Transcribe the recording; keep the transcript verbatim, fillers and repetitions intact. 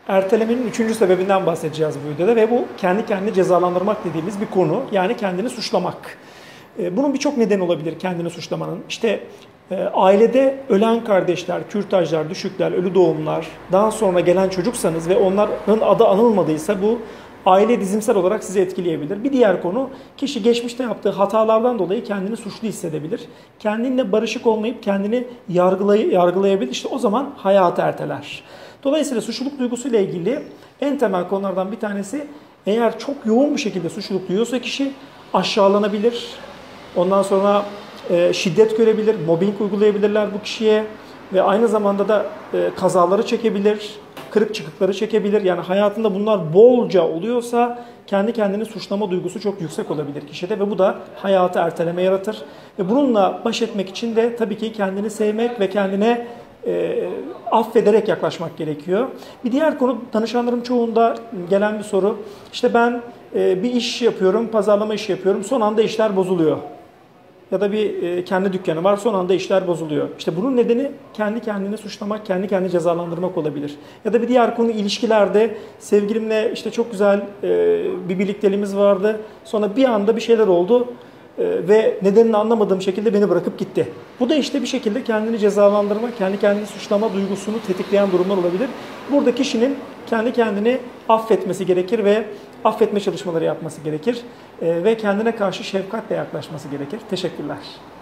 Ertelemenin üçüncü sebebinden bahsedeceğiz bu videoda ve bu kendi kendini cezalandırmak dediğimiz bir konu. Yani kendini suçlamak. Bunun birçok nedeni olabilir kendini suçlamanın. İşte ailede ölen kardeşler, kürtajlar, düşükler, ölü doğumlar, daha sonra gelen çocuksanız ve onların adı anılmadıysa bu aile dizimsel olarak sizi etkileyebilir. Bir diğer konu, kişi geçmişte yaptığı hatalardan dolayı kendini suçlu hissedebilir. Kendinle barışık olmayıp kendini yargılay yargılayabilir. İşte o zaman hayatı erteler. Dolayısıyla suçluluk duygusuyla ilgili en temel konulardan bir tanesi, eğer çok yoğun bir şekilde suçluluk duyuyorsa kişi aşağılanabilir. Ondan sonra e, şiddet görebilir, mobbing uygulayabilirler bu kişiye ve aynı zamanda da e, kazaları çekebilir, kırık çıkıkları çekebilir. Yani hayatında bunlar bolca oluyorsa kendi kendini suçlama duygusu çok yüksek olabilir kişide ve bu da hayatı erteleme yaratır. Ve bununla baş etmek için de tabii ki kendini sevmek ve kendine e, affederek yaklaşmak gerekiyor. Bir diğer konu, danışanlarım çoğunda gelen bir soru. İşte ben e, bir iş yapıyorum, pazarlama işi yapıyorum, son anda işler bozuluyor. Ya da bir e, kendi dükkanı var, son anda işler bozuluyor. İşte bunun nedeni kendi kendini suçlamak, kendi kendini cezalandırmak olabilir. Ya da bir diğer konu, ilişkilerde sevgilimle işte çok güzel e, bir birlikteliğimiz vardı. Sonra bir anda bir şeyler oldu e, ve nedenini anlamadığım şekilde beni bırakıp gitti. Bu da işte bir şekilde kendini cezalandırma, kendi kendini suçlama duygusunu tetikleyen durumlar olabilir. Burada kişinin kendi kendini affetmesi gerekir ve affetme çalışmaları yapması gerekir. E, ve kendine karşı şefkatle yaklaşması gerekir. Teşekkürler.